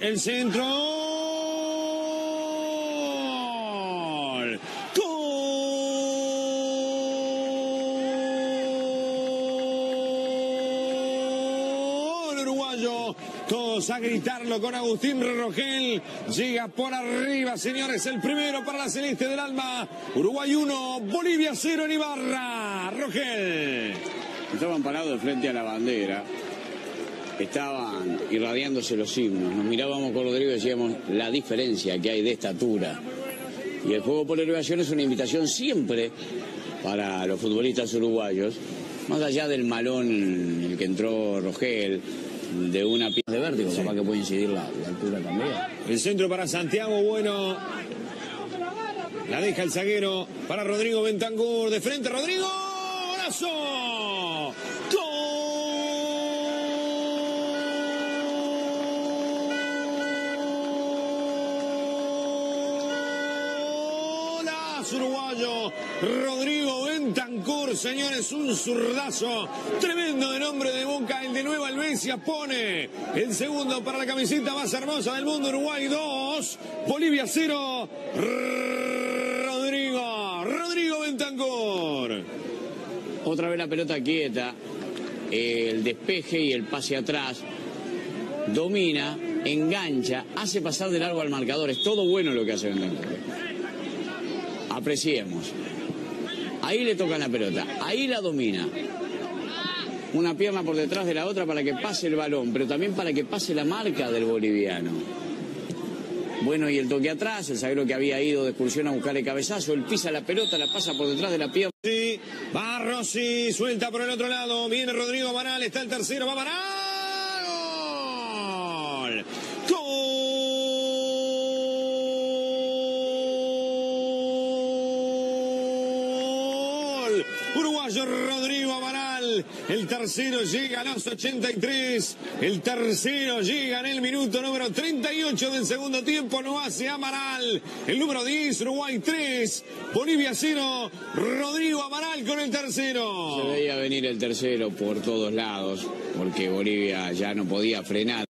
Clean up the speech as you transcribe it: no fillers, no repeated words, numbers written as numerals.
el centro. Todos a gritarlo con Agustín Rogel. Llega por arriba, señores, el primero para la Celeste del Alma. Uruguay 1, Bolivia 0 en Ibarra. Rogel. Estaban parados frente a la bandera. Estaban irradiándose los himnos. Nos mirábamos con Rodrigo y decíamos la diferencia que hay de estatura. Y el juego por elevación es una invitación siempre para los futbolistas uruguayos. Más allá del malón en el que entró Rogel, de una pieza de vértigo, sí. Capaz que puede incidir la altura también. El centro para Santiago Bueno. La deja el zaguero para Rodrigo Bentancur. De frente, Rodrigo. ¡Golazo! ¡Golazo uruguayo! Rodrigo Bentancur, señores, un zurdazo tremendo de nombre de Boca, el de Nueva Helvecia, pone el segundo para la camiseta más hermosa del mundo. Uruguay 2, Bolivia 0, Rodrigo Bentancur. Otra vez la pelota quieta, el despeje y el pase atrás, domina, engancha, hace pasar de largo al marcador, es todo bueno lo que hace Bentancur. Apreciemos. Ahí le tocan la pelota, ahí la domina. Una pierna por detrás de la otra para que pase el balón, pero también para que pase la marca del boliviano. Bueno, y el toque atrás, el zaguero que había ido de excursión a buscar el cabezazo, él pisa la pelota, la pasa por detrás de la pierna. Sí, va Rossi, suelta por el otro lado, viene Rodrigo Amaral, está el tercero, va Amaral. ¡Gol! Uruguayo Rodrigo Amaral, el tercero llega a los 83, el tercero llega en el minuto número 38 del segundo tiempo, lo hace Amaral, el número 10, Uruguay 3, Bolivia 0, Rodrigo Amaral con el tercero. Se veía venir el tercero por todos lados, porque Bolivia ya no podía frenar.